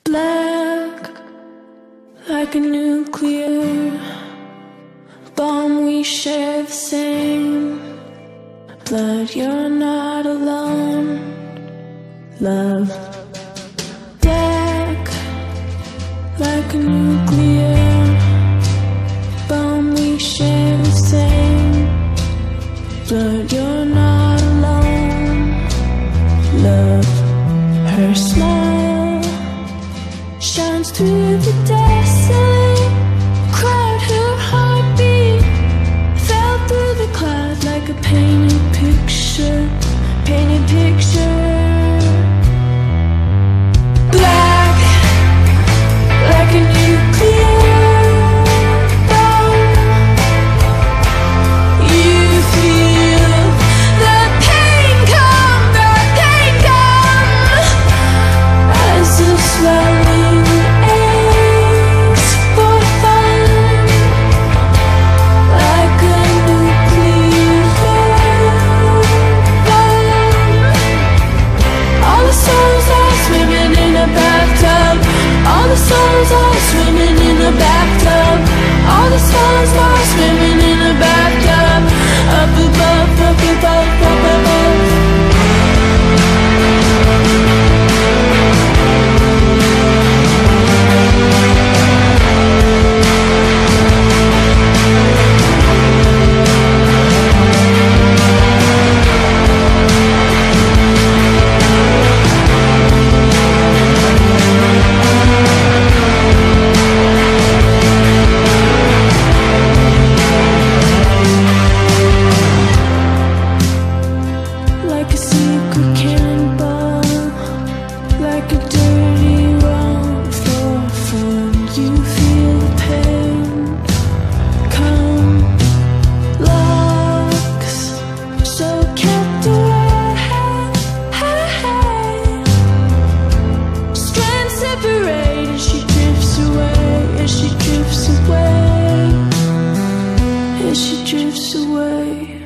Black, like a nuclear bomb, we share the same blood. You're not alone, love. Black, like a nuclear bomb, we share the same blood. You're not alone, love. Her smile shines through the desolate crowd. Her heartbeat fell through the cloud like a painted picture, painted picture. Black, like a nuclear bomb. You feel the pain come, the pain come, as the swelling aches for fun, like a nuclear bomb. All the souls are swimming in a bathtub. All the souls are swimming in a bathtub. All the souls are swimming in a bathtub. Up above, up above, up above. Like a secret cannonball, like a dirty round for fun. You feel the pain come, locks so kept away. Strands separate as she drifts away, as she drifts away, as she drifts away.